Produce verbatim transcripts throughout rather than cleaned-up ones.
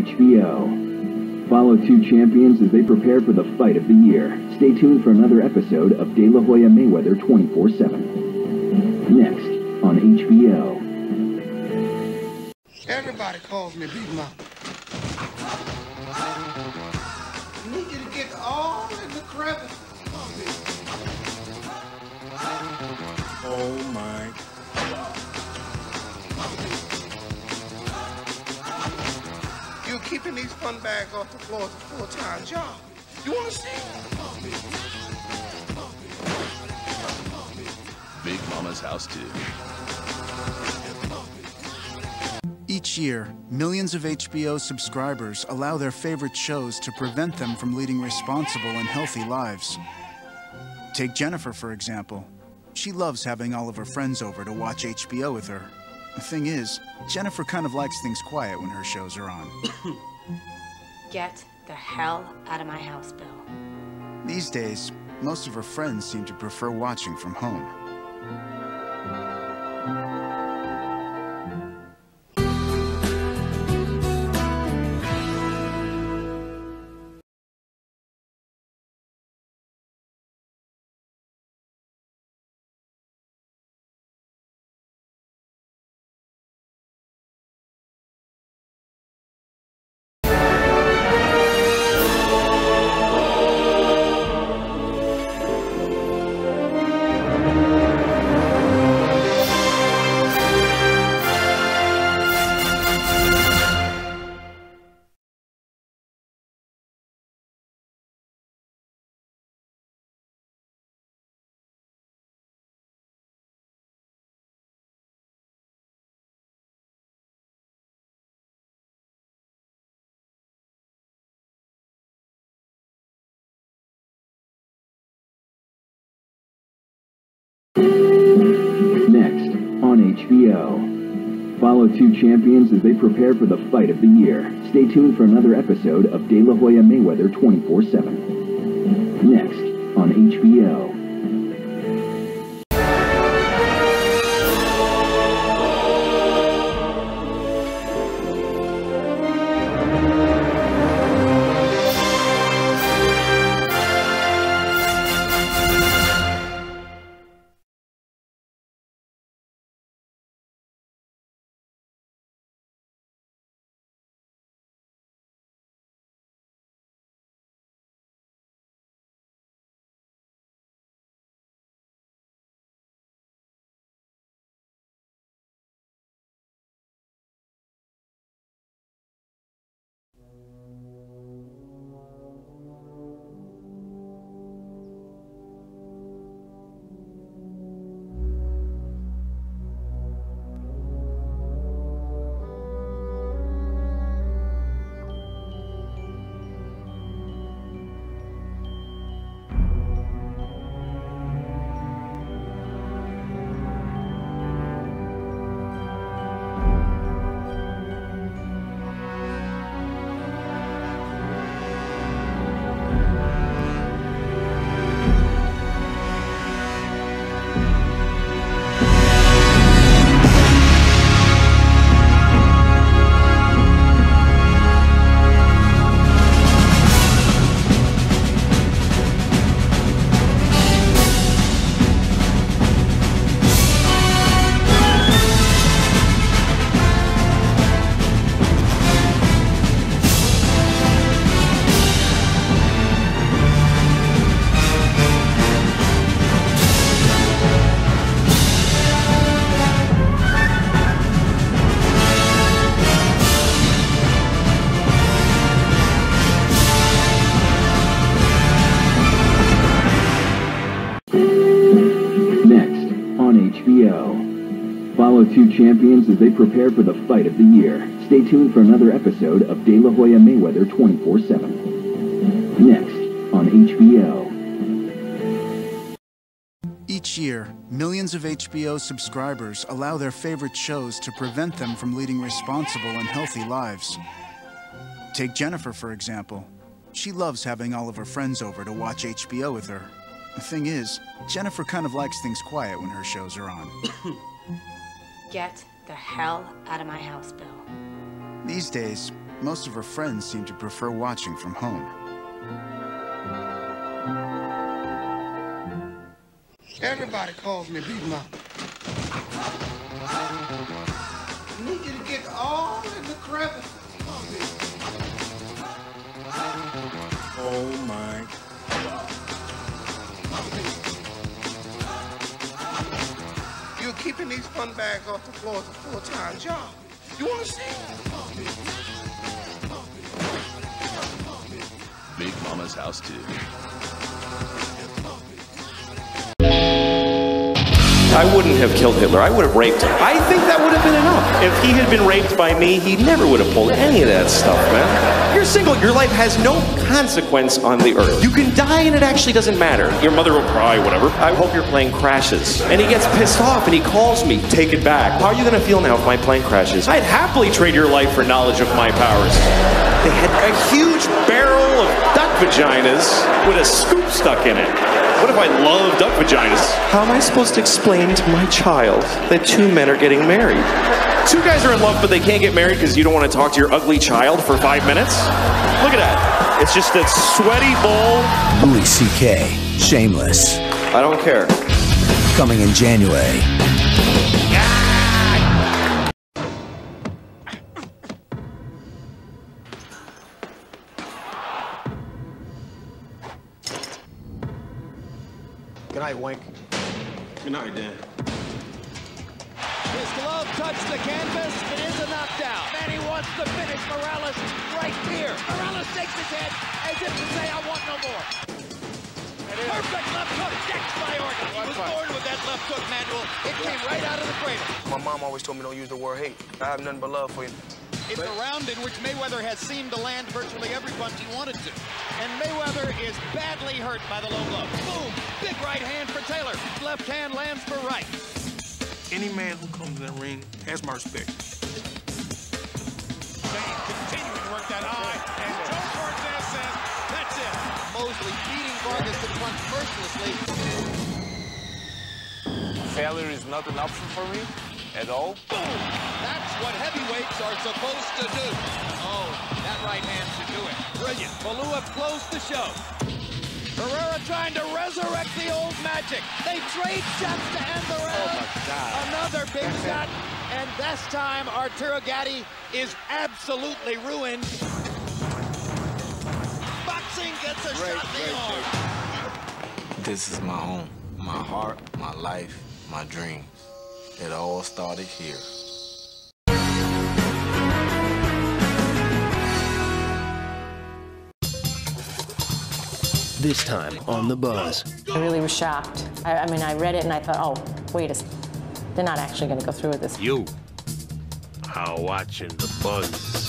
H B O. Follow two champions as they prepare for the fight of the year. Stay tuned for another episode of De La Hoya Mayweather twenty-four seven. Next on H B O. Everybody calls me Big Mama. I need you to get all in the crevices. Oh my. You keeping these fun bags off the floor is a full-time job. You want to see? Big Mama's house too. Each year, millions of H B O subscribers allow their favorite shows to prevent them from leading responsible and healthy lives. Take Jennifer, for example. She loves having all of her friends over to watch H B O with her. The thing is, Jennifer kind of likes things quiet when her shows are on. Get the hell out of my house, Bill. These days, most of her friends seem to prefer watching from home. Next on H B O. Follow two champions as they prepare for the fight of the year. Stay tuned for another episode of De La Hoya Mayweather twenty-four seven. Next on H B O. Follow two champions as they prepare for the fight of the year. Stay tuned for another episode of De La Hoya Mayweather twenty-four seven. Next on H B O. Each year, millions of H B O subscribers allow their favorite shows to prevent them from leading responsible and healthy lives. Take Jennifer, for example. She loves having all of her friends over to watch H B O with her. The thing is, Jennifer kind of likes things quiet when her shows are on. Get the hell out of my house, Bill. These days, most of her friends seem to prefer watching from home. Everybody calls me Big Mama. I need you to get all in the crevices. Oh my God. You're keeping these fun bags off the floor as a full-time job. You want to see it? Big Mama's House two. I wouldn't have killed Hitler. I would have raped him. I think that would have been enough. If he had been raped by me, he never would have pulled any of that stuff, man. You're single. Your life has no consequence on the earth. You can die and it actually doesn't matter. Your mother will cry, whatever. I hope your plane crashes. And he gets pissed off and he calls me. Take it back. How are you going to feel now if my plane crashes? I'd happily trade your life for knowledge of my powers. They had a huge barrel of duck vaginas with a scoop stuck in it. What if I love duck vaginas? How am I supposed to explain to my child that two men are getting married? Two guys are in love, but they can't get married because you don't want to talk to your ugly child for five minutes? Look at that. It's just a sweaty bowl. Louis C K, Shameless. I don't care. Coming in January. Good night, Wink. Good night, Dan. His glove touched the canvas. It is a knockdown. And he wants to finish Morales right here. Morales shakes his head as if to say, I want no more. Perfect left hook, decked by Orton. He was born with that left hook, Manuel. It came right out of the cradle. My mom always told me don't use the word hate. I have nothing but love for you. It's a round in which Mayweather has seemed to land virtually every punch he wanted to. And Mayweather is badly hurt by the low blow. Boom! Big right hand for Taylor. Left hand lands for right. Any man who comes in the ring has my respect. Zayn continuing to work that eye. And Joe Cortez says, that's it. Mosley beating Vargas to the punch mercilessly. Failure is not an option for me at all. Boom! That's what heavyweights are supposed to do. Oh, that right hand should do it. Brilliant. Falua closed the show. Herrera trying to resurrect the old magic. They trade shots to end the round. Oh, my God. Another big shot. And this time, Arturo Gatti is absolutely ruined. Boxing gets a Great, shot in the great, arm. This is my home, my heart, my life, my dreams. It all started here. This time on The Buzz. I really was shocked. I, I mean, I read it and I thought, oh, wait a second. They're not actually going to go through with this. You are watching The Buzz.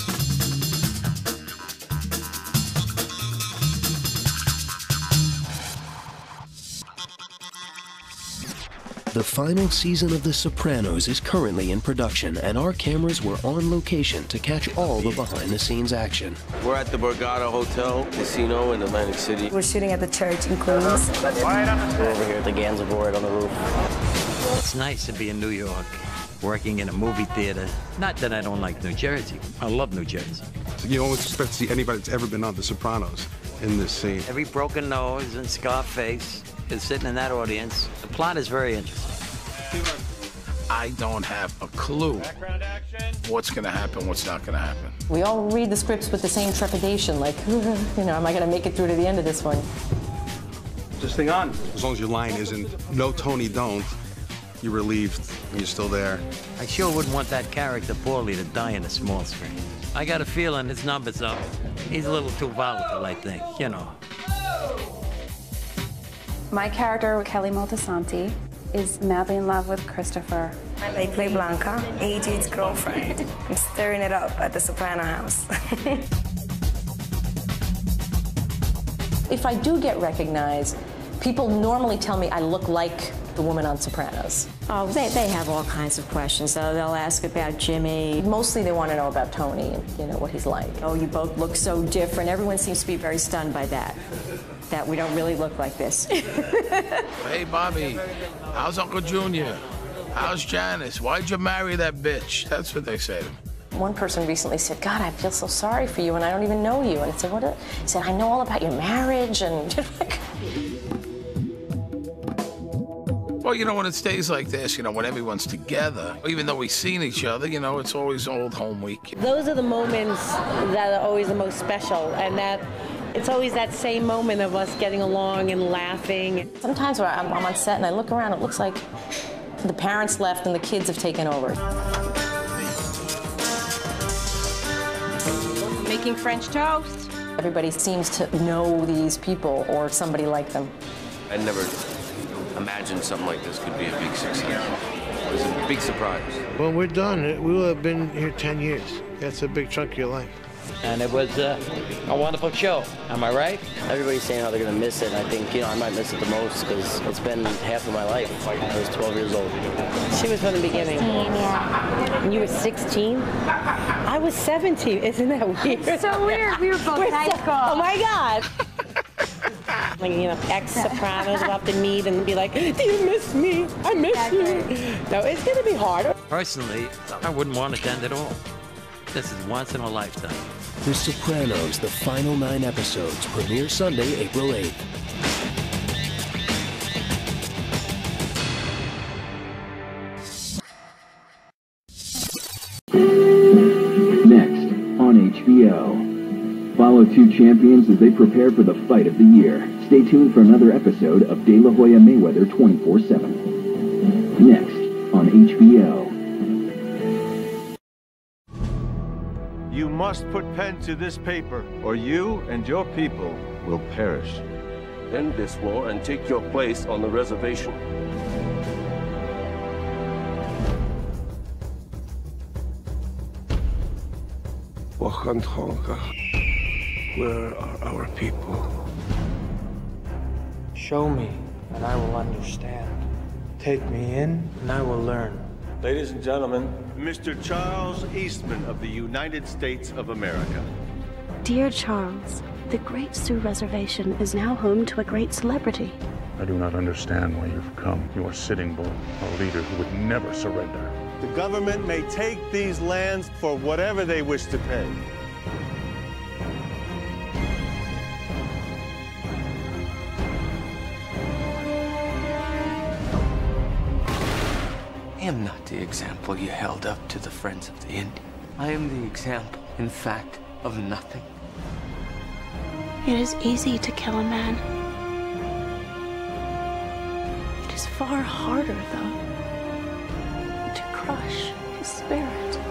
The final season of The Sopranos is currently in production, and our cameras were on location to catch all the behind-the-scenes action. We're at the Borgata Hotel Casino in Atlantic City. We're shooting at the church in Queens. We're over here at the Gansevoort on the roof. It's nice to be in New York, working in a movie theater. Not that I don't like New Jersey. I love New Jersey. So you don't expect to see anybody that's ever been on The Sopranos in this scene. Every broken nose and scar face is sitting in that audience. The plot is very interesting. I don't have a clue what's going to happen, what's not going to happen. We all read the scripts with the same trepidation, like, you know, am I going to make it through to the end of this one? Just hang on. As long as your line isn't, no, Tony, don't, you're relieved and you're still there. I sure wouldn't want that character Paulie to die in a small screen. I got a feeling his number's up. He's a little too volatile, I think, you know. My character, Kelly Moltisanti, is madly in love with Christopher. I play Blanca, A J's girlfriend. I'm stirring it up at the Soprano house. If I do get recognized, people normally tell me I look like the woman on Sopranos. Oh, they, they have all kinds of questions. So they'll ask about Jimmy. Mostly they want to know about Tony and, you know, what he's like. Oh, you both look so different. Everyone seems to be very stunned by that, that we don't really look like this. Hey, Bobby, how's Uncle Junior? How's Janice? Why'd you marry that bitch? That's what they say to me. One person recently said, God, I feel so sorry for you, and I don't even know you. And I said, what? He said, I know all about your marriage, and like... Well, you know, when it stays like this, you know, when everyone's together, even though we've seen each other, you know, it's always old home week. Those are the moments that are always the most special, and that it's always that same moment of us getting along and laughing. Sometimes I'm, I'm on set and I look around, it looks like the parents left and the kids have taken over. Making French toast. Everybody seems to know these people or somebody like them. I never imagined something like this could be a big success. It was a big surprise. When we're done, we will have been here ten years. That's a big chunk of your life. And it was uh, a wonderful show. Am I right? Everybody's saying how they're going to miss it. I think, you know, I might miss it the most because it's been half of my life. I was twelve years old. She was from the beginning. sixteen, yeah. And you were sixteen? I was seventeen. Isn't that weird? It's so weird. We were both We're high so, school. Oh, my God. Like, you know, ex-sopranos will have to meet and be like, do you miss me? I miss exactly. you. No, it's going to be hard. Personally, I wouldn't want it to end at all. This is once in a lifetime. The Sopranos, the final nine episodes, premiere Sunday, April eighth. Next on H B O. Follow two champions as they prepare for the fight of the year. Stay tuned for another episode of De La Hoya Mayweather twenty-four seven. Next on H B O. You must put pen to this paper, or you and your people will perish. End this war and take your place on the reservation. Where are our people? Show me, and I will understand. Take me in, and I will learn. Ladies and gentlemen, Mister Charles Eastman of the United States of America. Dear Charles, the Great Sioux Reservation is now home to a great celebrity. I do not understand why you've come. You are Sitting Bull, a leader who would never surrender. The government may take these lands for whatever they wish to pay. I am not the example you held up to the friends of the Indian. I am the example, in fact, of nothing. It is easy to kill a man. It is far harder, though, to crush his spirit.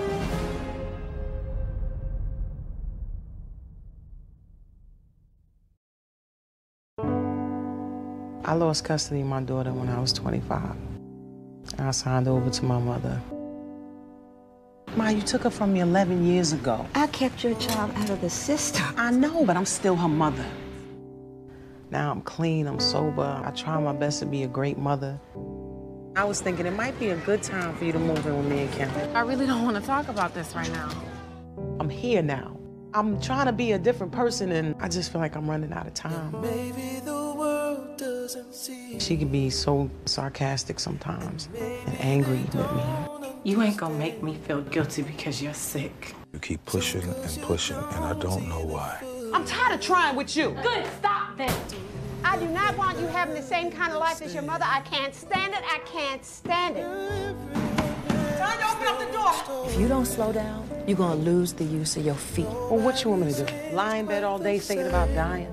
I lost custody of my daughter when I was twenty-five. I signed over to my mother. Ma, you took her from me eleven years ago. I kept your child out of the system. I know, but I'm still her mother. Now I'm clean, I'm sober. I try my best to be a great mother. I was thinking it might be a good time for you to move in with me and Kim. I really don't want to talk about this right now. I'm here now. I'm trying to be a different person, and I just feel like I'm running out of time. Maybe the world doesn't see. She can be so sarcastic sometimes and angry with me. You ain't gonna make me feel guilty because you're sick. You keep pushing and pushing, and I don't know why. I'm tired of trying with you. Good, stop then. I do not want you having the same kind of life as your mother. I can't stand it. I can't stand it. Time to open up the door. If you don't slow down, you're gonna lose the use of your feet. Well, what you want me to do? Lie in bed all day thinking about dying?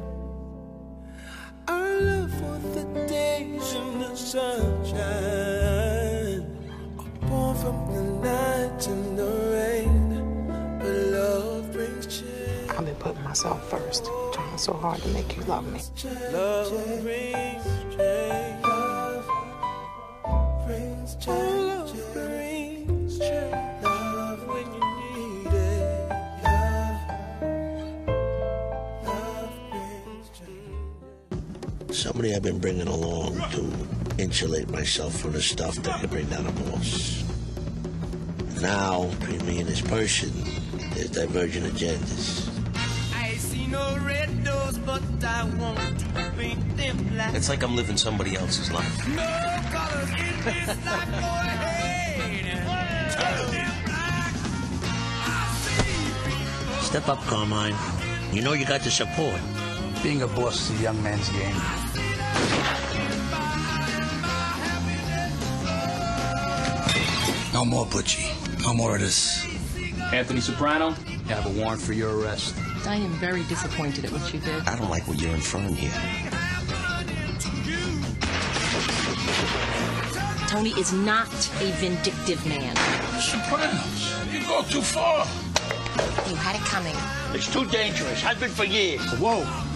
I love for the days in the sunshine, born from the night and the rain, but love brings change. I've been putting myself first, trying so hard to make you love me. Love brings change. Love brings change. Love brings change. Love when you need it. Love, love brings change. Somebody I've been bringing along to insulate myself from the stuff that could bring down a boss. Now, between me and this person, there's divergent agendas. I see no red doors, but I want to paint them black. It's like I'm living somebody else's life. No colors in this life, go ahead. Turn them back. Step up, Carmine. You know you got the support. Being a boss is a young man's game. No more, Butchie. No more of this. Anthony Soprano, I have a warrant for your arrest. I am very disappointed at what you did. I don't like what you're inferring here. Tony is not a vindictive man. Sopranos, you go too far. You had it coming. It's too dangerous. Has been for years. Whoa.